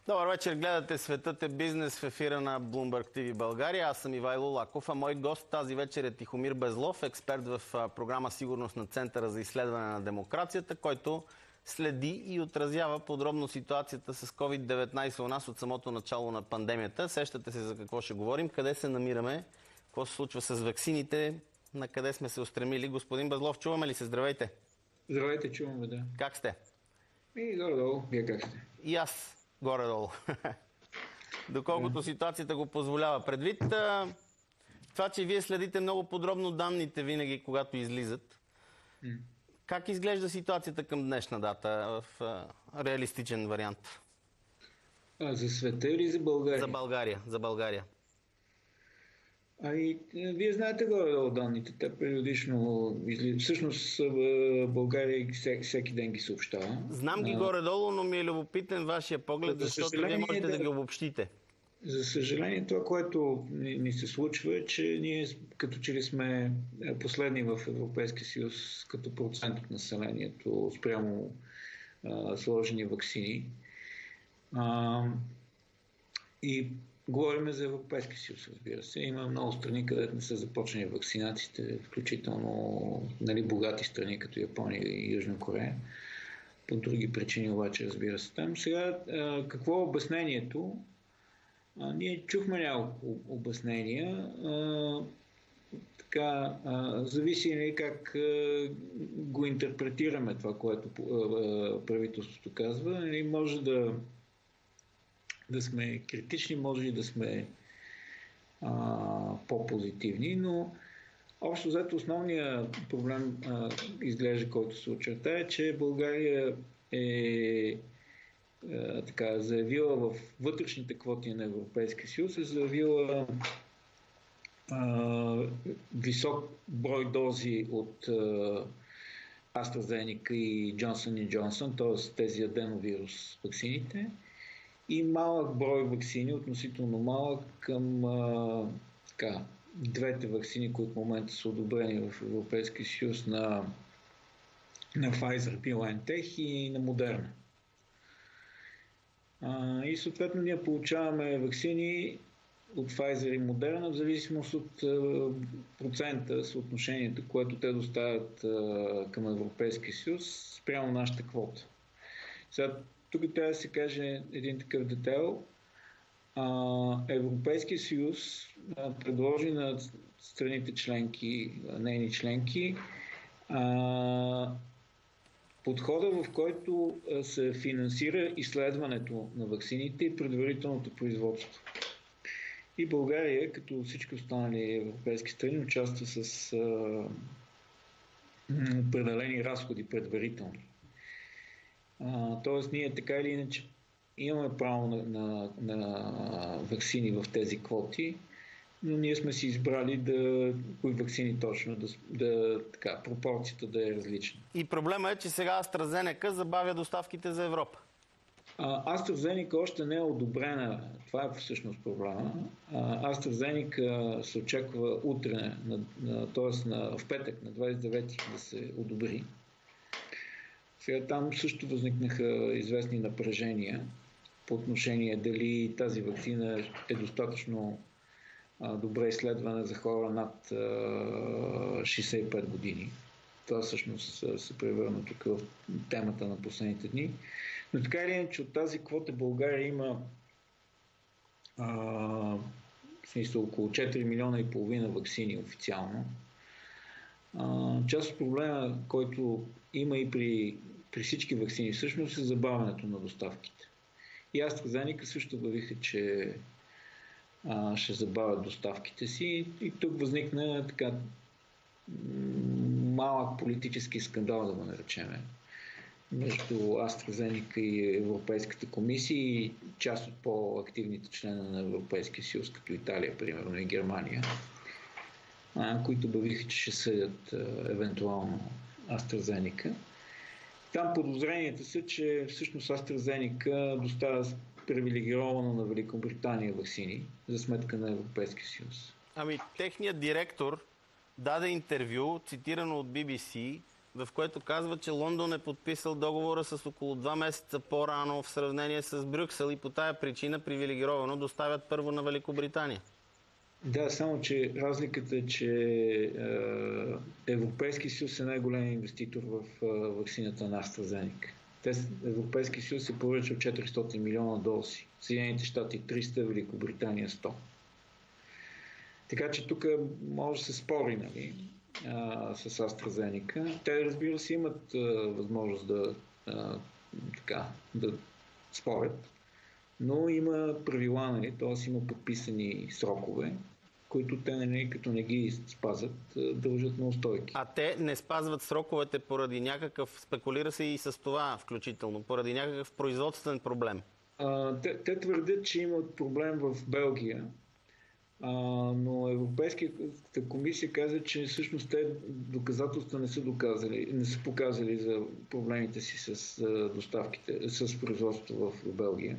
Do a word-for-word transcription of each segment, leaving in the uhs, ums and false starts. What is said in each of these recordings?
Добър вечер, гледате Светът е бизнес в ефира на Bloomberg ти ви България. Аз съм Ивайло Лаков, а мой гост тази вечер е Тихомир Безлов, експерт в програма Сигурност на Центъра за изследване на демокрацията, който следи и отразява подробно ситуацията с ковид деветнайсет у нас от самото начало на пандемията. Сещате се за какво ще говорим, къде се намираме, какво се случва с ваксините, на къде сме се устремили. Господин Безлов, чуваме ли се? Здравейте! Здравейте, чуваме, да. Как сте? И горе-долу, вие как сте? И аз горе-долу. Доколкото yeah. ситуацията го позволява. Предвид а, това, че вие следите много подробно данните винаги, когато излизат, mm. как изглежда ситуацията към днешна дата в а, реалистичен вариант? А, за света или за България? За България. За България. Ами, вие знаете горе-долу данните. Те периодично излизат. Всъщност България всеки ден ги съобщава. Знам ги а... горе-долу, но ми е любопитен вашия поглед, за защото вие можете да... да ги обобщите. За съжаление, това, което ни, ни се случва е, че ние като че ли сме последни в Европейския съюз като процент от населението спрямо а, сложени ваксини. А, и говорим за Европейския съюз, разбира се. Има много страни, където не са започнали вакцинациите, включително нали, богати страни, като Япония и Южна Корея. По други причини обаче, разбира се. Там сега, а, какво е обяснението? А, ние чухме няколко обяснения. А, така, а, зависи нали, как а, го интерпретираме това, което а, правителството казва. Нали, може да да сме критични, може и да сме а, по-позитивни, но общо взето основният проблем а, изглежда, който се очертава, е, че България е а, така, заявила в вътрешните квоти на Европейския съюз, е заявила а, висок брой дози от а, AstraZeneca и Johnson и Johnson, т.е. тези аденовирус ваксините, и малък брой ваксини, относително малък към а, така, двете ваксини, които в момента са одобрени в Европейския съюз на, на Pfizer, BioNTech и на Moderna. А, и съответно ние получаваме ваксини от Pfizer и Moderna в зависимост от а, процента, съотношението, което те доставят а, към Европейския съюз спрямо нашата квота. Сега, тук трябва да се каже един такъв детайл. Европейския съюз предложи на страните членки, нейни членки, подхода, в който се финансира изследването на ваксините и предварителното производство. И България, като всички останали европейски страни, участва с определени разходи предварителни. Uh, тоест ние така или иначе имаме право на, на, на ваксини в тези квоти, но ние сме си избрали да кои ваксини точно, да, да така, пропорцията да е различна. И проблема е, че сега AstraZeneca забавя доставките за Европа. Uh, AstraZeneca още не е одобрена. Това е всъщност проблема. Uh, AstraZeneca се очаква утре, на, на, т.е. На, в петък на двадесет и девети да се одобри. Сега там също възникнаха известни напрежения по отношение дали тази ваксина е достатъчно а, добре изследвана за хора над а, шейсет и пет години. Това всъщност се превърна тук в темата на последните дни. Но така или иначе от тази квота България има а, в смисъл около четири милиона и половина ваксини официално. А, част от проблема, който има и при, при всички ваксини, всъщност е забавянето на доставките. И AstraZeneca също обявиха, че а, ще забавят доставките си. И тук възникна така малък политически скандал, да го наречеме, между AstraZeneca и Европейската комисия и част от по-активните членове на Европейския съюз, като Италия, примерно, и Германия, които обявиха, че ще съдят евентуално AstraZeneca. Там подозренията са, че всъщност AstraZeneca доставя привилегировано на Великобритания ваксини за сметка на Европейския съюз. Ами, техният директор даде интервю, цитирано от Би Би Си, в което казва, че Лондон е подписал договора с около два месеца по-рано в сравнение с Брюксел и по тая причина привилегировано доставят първо на Великобритания. Да, само че разликата е, че е, Европейски съюз е най-голям инвеститор в е, ваксината на AstraZeneca. Европейски съюз е поръчал четиристотин милиона дози, Съединените щати триста, Великобритания сто. Така че тук може да се спори, нали, а, с AstraZeneca. Те, разбира се, имат а, възможност да, а, така, да спорят, но има правила, нали, т.е. има подписани срокове, които те, нали, като не ги спазват, дължат на устойки. А те не спазват сроковете поради някакъв, спекулира се и с това включително, поради някакъв производствен проблем? А, те, те твърдят, че имат проблем в Белгия, а, но Европейската комисия каза, че всъщност те доказателства не са доказали, не са показали за проблемите си с доставките, с производството в Белгия.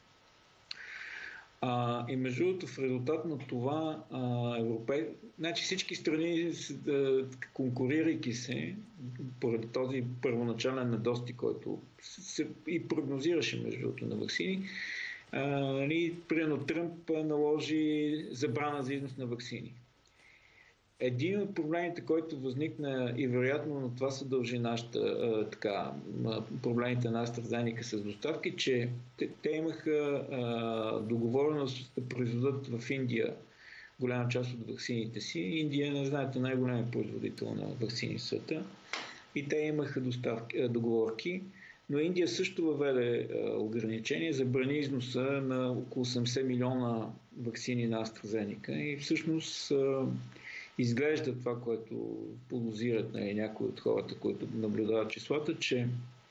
А, и между другото, в резултат на това а, Европей... значи всички страни, а, конкурирайки се поради този първоначален недостиг, който се и прогнозираше между другото на ваксини, нали, примерно Тръмп наложи забрана за износ на ваксини. Един от проблемите, който възникна и вероятно на това се дължи нашата, а, така, проблемите на AstraZeneca с доставки, че те, те имаха а, договореност да произведат в Индия голяма част от ваксините си. Индия, не знаете, най-голям производител на ваксини в света. И те имаха доставки, договорки, но Индия също въведе а, ограничения, забрани износа на около осемдесет милиона ваксини на AstraZeneca. И всъщност а, изглежда това, което подозират, нали, някои от хората, които наблюдават числата, че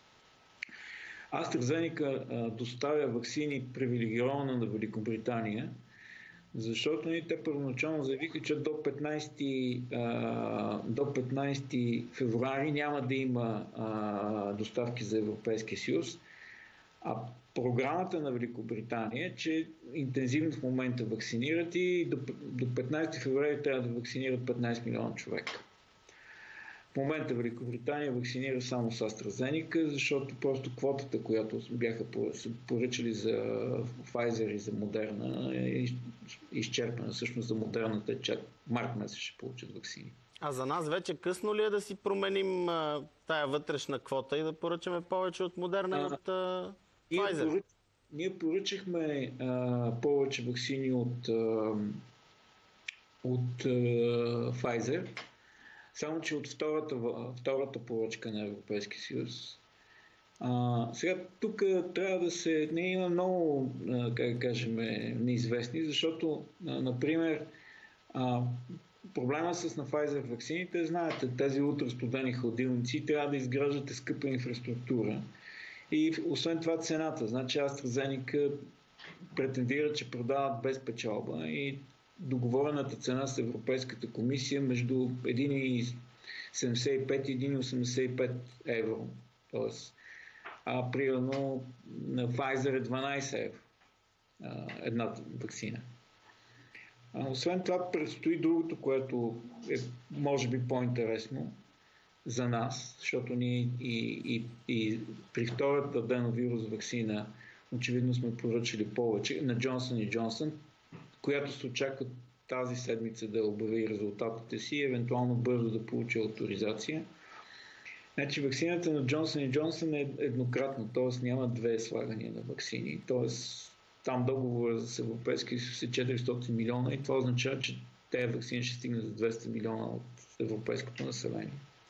AstraZeneca а, доставя ваксини привилегировано на Великобритания, защото нали, те първоначално заявиха, че до петнайсети, а, до петнайсети февруари няма да има а, доставки за Европейския съюз, а програмата на Великобритания е, че интензивно в момента вакцинират и до, до петнайсети февруари трябва да вакцинират петнайсет милиона човека. В момента Великобритания вакцинира само с AstraZeneca, защото просто квотата, която бяха поръчали за Pfizer и за Moderna, е изчерпана. Всъщност за Moderna те чак март месец ще получат вакцини. А за нас вече късно ли е да си променим а, тая вътрешна квота и да поръчаме повече от Moderna и от а, Pfizer? Ние, ние поръчахме а, повече ваксини от, а, от а, Pfizer, само че от втората, втората поръчка на Европейския съюз. А, сега тук трябва да се... Не има много, а, как кажем, неизвестни, защото, а, например, а, проблема с на Pfizer ваксините, знаете, тези ултрастудени хладилници трябва да изграждате скъпа инфраструктура. И освен това цената. Значи AstraZeneca претендира, че продават без печалба и договорената цена с Европейската комисия между един цяло седемдесет и пет и един цяло осемдесет и пет евро. Тоест, а примерно на Pfizer е дванайсет евро едната ваксина. А, освен това предстои другото, което е може би по-интересно за нас, защото ние и, и, и при втората аденовирус ваксина очевидно сме поръчали повече на Джонсън и Джонсън, която се очаква тази седмица да обяви резултатите си и евентуално бързо да получи авторизация. Значи ваксината на Джонсън и Джонсън е еднократно, т.е. няма две слагания на ваксини, т.е. там договора с Европейския съюз е четиристотин милиона и това означава, че тези ваксини ще стигнат за двеста милиона от европейското население.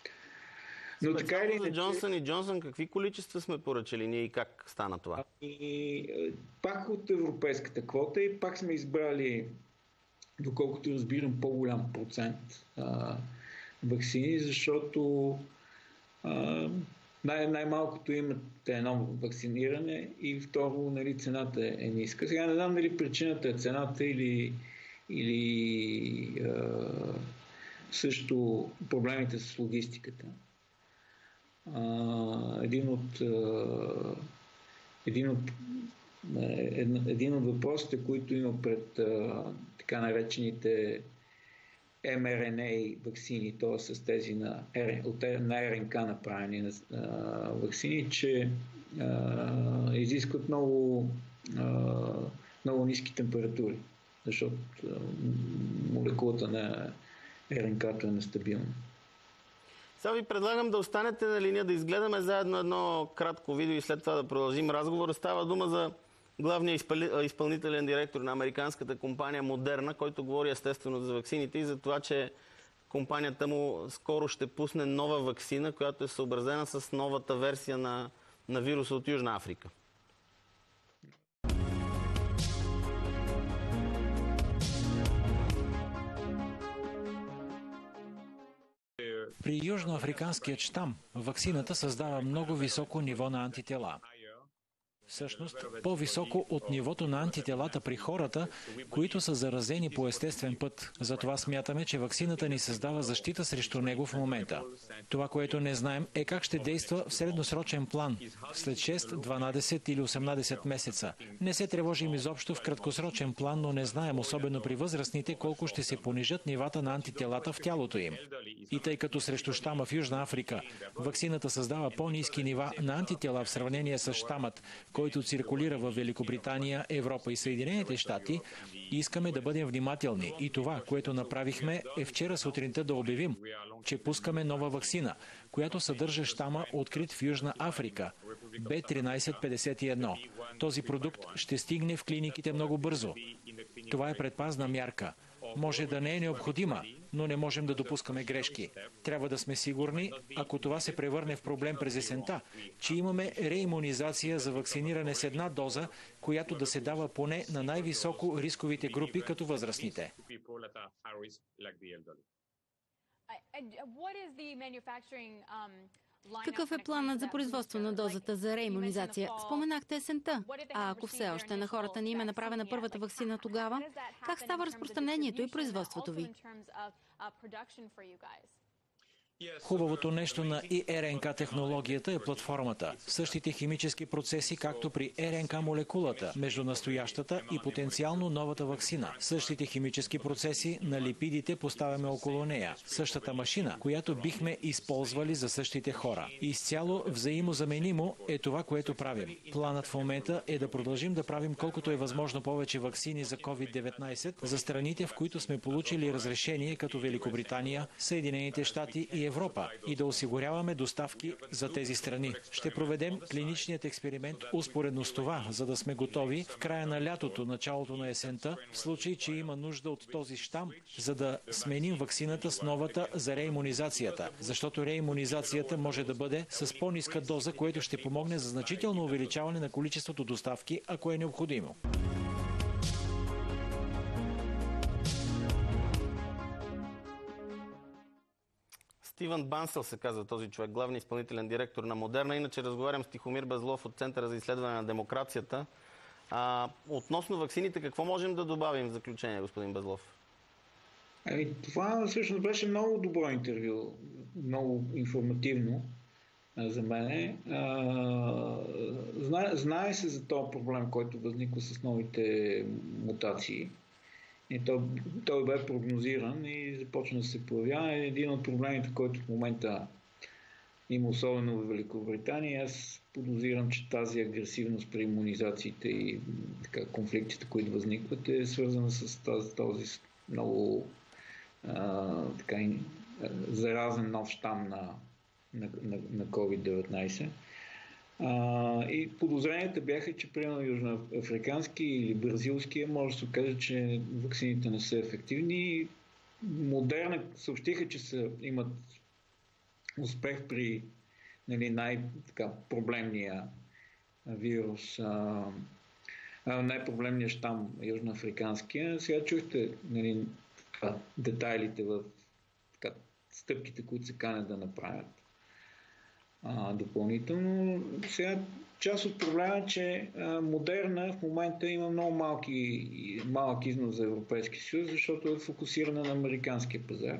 Но така или за Джонсън и Джонсън какви количества сме поръчали ние и как стана това? И, пак от европейската квота и пак сме избрали, доколкото разбирам, по-голям процент а, ваксини, защото а, най- най-малкото имате едно вакциниране и второ, нали, цената е, е ниска. Сега не знам дали причината е цената или, или а, също проблемите с логистиката. Uh, един от, uh, един, от uh, един от въпросите, които има пред uh, така наречените Ем Ар Ен Ей ваксини, т.е. с тези на, на Ар Ен Ка направени а, ваксини, че а, изискват много, а, много ниски температури, защото а, молекулата на Ар Ен Ка-то е нестабилна. Сега ви предлагам да останете на линия, да изгледаме заедно едно кратко видео и след това да продължим разговора. Става дума за главния изпълнителен директор на американската компания Модерна, който говори естествено за ваксините и за това, че компанията му скоро ще пусне нова ваксина, която е съобразена с новата версия на, на вируса от Южна Африка. При южноафриканският щам ваксината създава много високо ниво на антитела. Всъщност, по-високо от нивото на антителата при хората, които са заразени по естествен път. Затова смятаме, че ваксината ни създава защита срещу него в момента. Това, което не знаем, е как ще действа в средносрочен план, след шест, дванадесет или осемнадесет месеца. Не се тревожим изобщо в краткосрочен план, но не знаем, особено при възрастните, колко ще се понижат нивата на антителата в тялото им. И тъй като срещу щама в Южна Африка ваксината създава по-ниски нива на антитела в сравнение с щамът, който циркулира в Великобритания, Европа и Съединените щати, искаме да бъдем внимателни. И това, което направихме, е вчера сутринта да обявим, че пускаме нова ваксина, която съдържа щама, открит в Южна Африка, Б тринадесет петдесет и едно. Този продукт ще стигне в клиниките много бързо. Това е предпазна мярка. Може да не е необходима, но не можем да допускаме грешки. Трябва да сме сигурни, ако това се превърне в проблем през есента, че имаме реимунизация за вакциниране с една доза, която да се дава поне на най-високо рисковите групи, като възрастните. Какъв е планът за производство на дозата за реимунизация? Споменахте есента. А ако все още на хората не им е направена първата ваксина тогава, как става разпространението и производството ви? Хубавото нещо на и Ар Ен Ка технологията е платформата. Същите химически процеси, както при Ар Ен Ка молекулата, между настоящата и потенциално новата ваксина. Същите химически процеси на липидите поставяме около нея. Същата машина, която бихме използвали за същите хора. Изцяло взаимозаменимо е това, което правим. Планът в момента е да продължим да правим колкото е възможно повече ваксини за ковид деветнадесет за страните, в които сме получили разрешение, като Великобритания, Съединените щати и Европа, и да осигуряваме доставки за тези страни. Ще проведем клиничният експеримент успоредно с това, за да сме готови в края на лятото, началото на есента, в случай, че има нужда от този щам, за да сменим ваксината с новата за реимунизацията. Защото реимунизацията може да бъде с по-ниска доза, което ще помогне за значително увеличаване на количеството доставки, ако е необходимо. Стивън Бансъл се казва този човек, главният изпълнителен директор на Модерна. Иначе разговарям с Тихомир Безлов от Центъра за изследване на демокрацията. А, относно ваксините, какво можем да добавим в заключение, господин Безлов? Ами, това всъщност беше много добро интервю, много информативно а, за мен. Знае, знае се за този проблем, който възниква с новите мутации. И той, той бе прогнозиран и започна да се появява. Един от проблемите, който в момента има, особено в Великобритания, аз подозирам, че тази агресивност при имунизациите и така, конфликтите, които възникват, е свързана с тази, този много а, така, заразен нов щам на, на, на, на ковид деветнадесет. А, и подозренията бяха, че примерно южноафрикански или бразилския може да се окаже, че ваксините не са ефективни. Модерна съобщиха, че са, имат успех при, нали, най-проблемния вирус, а, а, най-проблемния щам южноафриканския. Сега чухте, нали, така, детайлите в така, стъпките, които се канят да направят. А, допълнително. Сега част от проблема е, че а, Модерна в момента има много малки, малък износ за Европейски съюз, защото е фокусирана на американския пазар.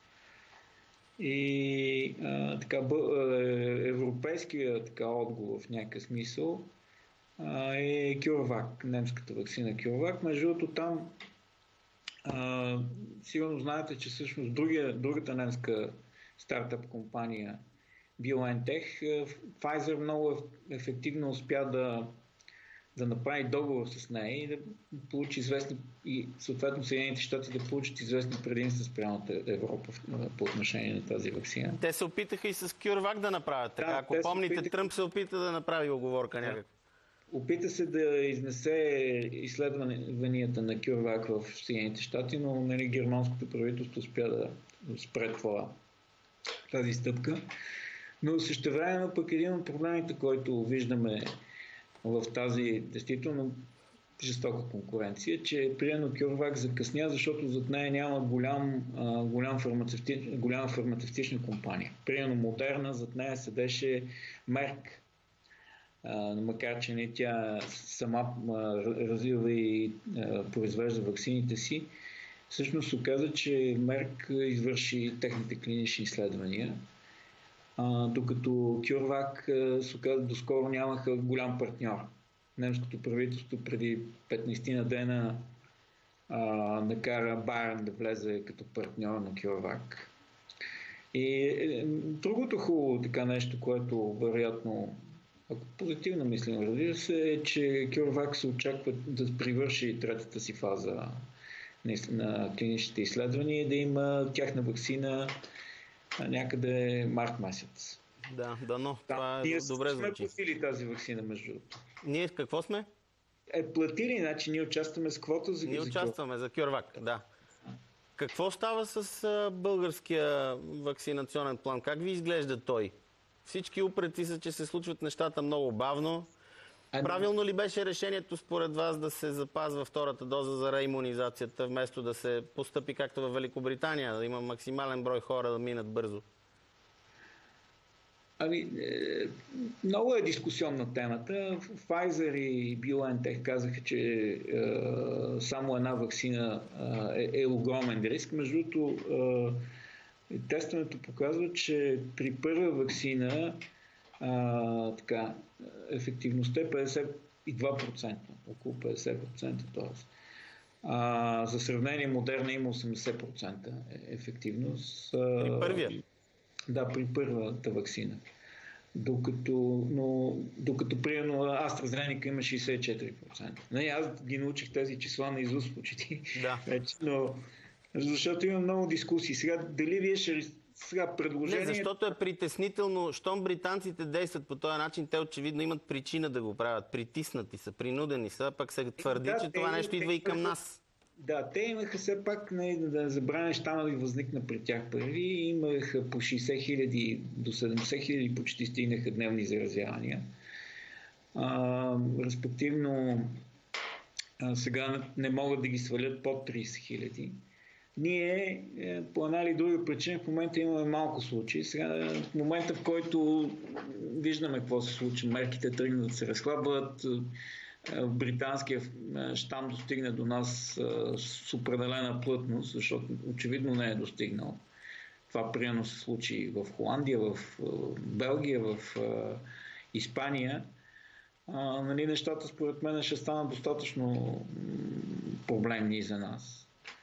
И а, така, бъ, европейския така, отговор в някакъв смисъл а, е CureVac, немската ваксина CureVac. Между другото там А, сигурно знаете, че всъщност другия, другата немска стартъп компания BioNTech, Pfizer много ефективно успя да, да направи договор с нея и да получи известни, и съответно Съединените щати да получат известни предимства спрямо Европа по отношение на тази ваксина. Те се опитаха и с CureVac да направят така. Да, ако помните, опитаха... Тръмп се опита да направи оговорка някак. Да. Опита се да изнесе изследванията на CureVac в Съединените щати, но нали, германското правителство успя да спре това, тази стъпка. Но същевременно пък един от проблемите, който виждаме в тази действително жестока конкуренция, че примерно CureVac закъсня, защото зад нея няма голям, голям фармацевти, голяма фармацевтична компания. Примерно Модерна, зад нея седеше Мерк, макар че не тя сама развива и произвежда ваксините си. Всъщност се оказа, че Мерк извърши техните клинични изследвания, а, докато CureVac се оказа доскоро нямаха голям партньор. Немското правителство преди петнайсет дена а, накара Байерн да влезе като партньор на CureVac. И е, другото хубаво така нещо, което вероятно, ако позитивно мислим, разбира се, е, че CureVac се очаква да привърши третата си фаза на клиничните изследвания и да има тяхна ваксина някъде март месец. Да, да, но да, това е добре звучи. Ние сме платили тази ваксина, между другото. Ние какво сме? Е, платили, значи ние участваме с квота за Ние за участваме за CureVac, да. Какво става с а, българския вакцинационен план? Как ви изглежда той? Всички упреци са, че се случват нещата много бавно. А... Правилно ли беше решението според вас да се запазва втората доза за реимунизацията, вместо да се постъпи както във Великобритания, да има максимален брой хора да минат бързо? Ами, е, много е дискусионна темата. Pfizer и BioNTech казаха, че е, само една ваксина е, е огромен риск. Между другото, е, тестването показва, че при първа ваксина а, така, ефективността е петдесет и два процента, около петдесет процента. Тоест. А, за сравнение, Модерна има осемдесет процента ефективност. При първия? Да, при първата ваксина. Докато, но, докато примерно AstraZeneca има шейсет и четири процента. Не, аз ги научих тези числа на изуст почти. Да. Вече, но, защото има много дискусии. Сега, дали вие ще сега предложение... Не, защото е притеснително. Щом британците действат по този начин, те очевидно имат причина да го правят. Притиснати са, принудени са, пък се твърди, да, че това нещо те, идва и към нас. Да, те имаха все пак, не, да забравя неща да възникна при тях първи. Имаха по шейсет хиляди до седемдесет хиляди почти стигнаха дневни заразявания. А, респективно а, сега не могат да ги свалят под трийсет хиляди. Ние по една или друга причина в момента имаме малко случаи. Сега в момента, в който виждаме какво се случва, мерките тръгнат да се разхлабват, британския щам достигне до нас с определена плътност, защото очевидно не е достигнал. Това примерно се случи в Холандия, в Белгия, в Испания. А, нали, нещата според мен ще станат достатъчно проблемни за нас.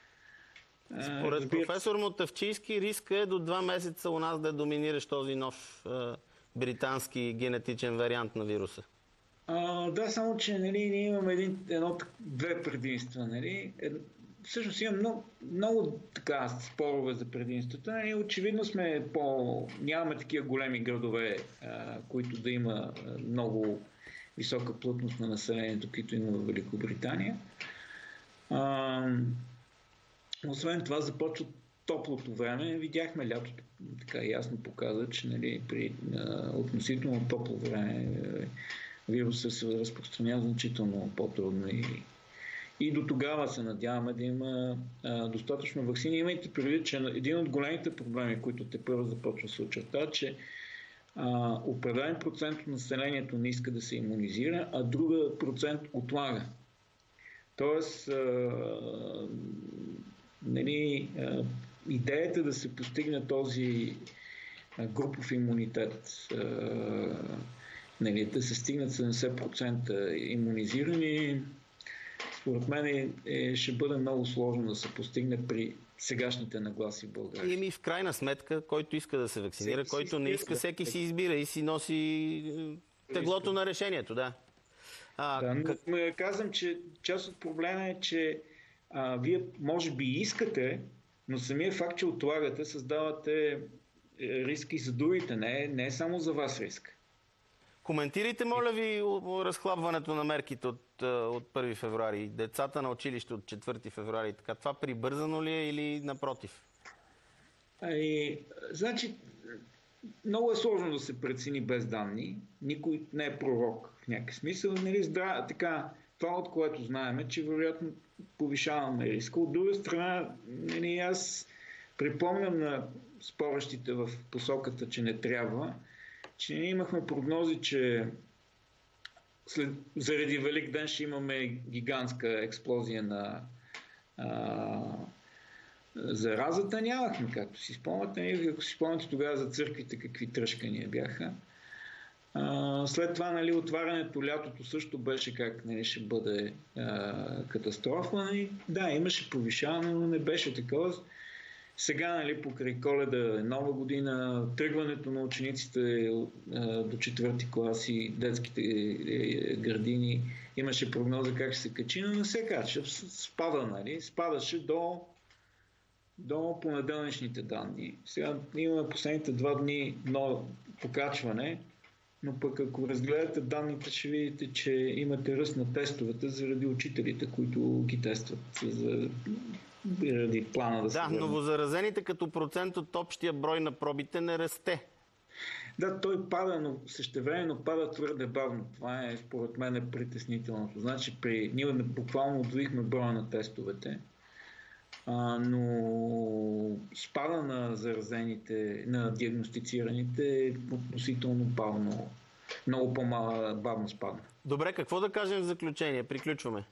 Според професор Мотавчийски, риска е до два месеца у нас да е доминиращ този нов е, британски генетичен вариант на вируса. А, да, само че нали, ние имаме един, едно, две предимства. Нали. Е, всъщност имам много, много така спорове за предимствата. Нали. Очевидно сме по... нямаме такива големи градове, а, които да има много висока плътност на населението, които има в Великобритания. А, Освен това започва топлото време. Видяхме лятото, така ясно показва, че нали, при а, относително топло време вирусът се разпространява значително по-трудно и, и до тогава се надяваме да има а, достатъчно ваксини. Имайте предвид, че един от големите проблеми, които те първо започва да се очертава, че а, определен процент от населението не иска да се имунизира, а друга процент отлага. Тоест а, Нали, идеята да се постигне този групов имунитет, нали, да се стигнат седемдесет процента имунизирани, според мен е, е, ще бъде много сложно да се постигне при сегашните нагласи в България. И ми в крайна сметка, който иска да се вакцинира, всеки който не иска, всеки да. си избира и си носи теглото на решението, да. А, да, но как... казвам, че част от проблема е, че а, вие може би искате, но самия факт, че отлагате, създавате риски за другите, не, не е само за вас риск. Коментирайте, моля ви, разхлабването на мерките от, от първи февруари. Децата на училище от четвърти февруари. Така, това прибързано ли е или напротив? Ами, значи, много е сложно да се прецени без данни. Никой не е пророк в някакъв смисъл. Нали, здра... така, това, от което знаем, е, че вероятно повишаваме риска. От друга страна, нали, аз припомням на спорещите в посоката, че не трябва, че ние имахме прогнози, че след, заради Велик ден ще имаме гигантска експлозия на а, заразата. Нямахме, както си спомняте. Ако си спомняте тогава за църквите, какви тръшкания бяха. А, след това, нали, отварянето лятото също беше как, нали, ще бъде а, катастрофа. Нали. Да, имаше повишаване, но не беше такова. Сега, нали, покрай Коледа, Нова година, тръгването на учениците а, до четвърти класи, детските е, градини, имаше прогноза как ще се качи, но не се кача. Спада, нали? Спадаше до, до понеделничните данни. Сега имаме последните два дни ново покачване, но пък ако разгледате данните, ще видите, че имате ръст на тестовете заради учителите, които ги тестват за ради плана да се Да, новозаразените като процент от общия брой на пробите не расте. Да, той пада, но същевременно пада твърде бавно. Това е, според мен, е притеснителното. Значи, при... ние буквално удвоихме броя на тестовете, а, но спада на заразените, на диагностицираните е относително бавно, много по-мала бавно спадна. Добре, какво да кажем в заключение? Приключваме.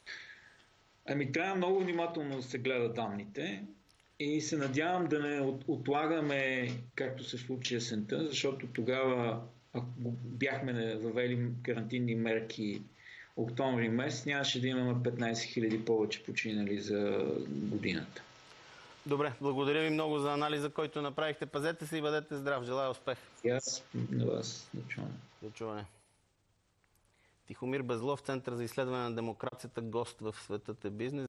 Ами трябва много внимателно да се гледат данните и се надявам да не отлагаме, както се случи есента, защото тогава, ако бяхме въвели карантинни мерки октомври месец, нямаше да имаме петнайсет хиляди повече починали за годината. Добре, благодаря ви много за анализа, който направихте. Пазете се и бъдете здрав. Желая успех. И аз на вас. До чуване. До чуване. Тихомир Безлов, Център за изследване на демокрацията, гост в Светът е бизнес.